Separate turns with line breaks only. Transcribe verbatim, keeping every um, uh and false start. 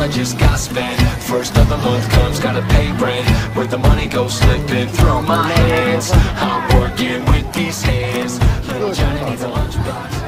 I just got spent. First of the month comes, gotta pay rent. Where the money goes slipping through my hands. I'm working with these hands. Little Johnny needs a lunchbox.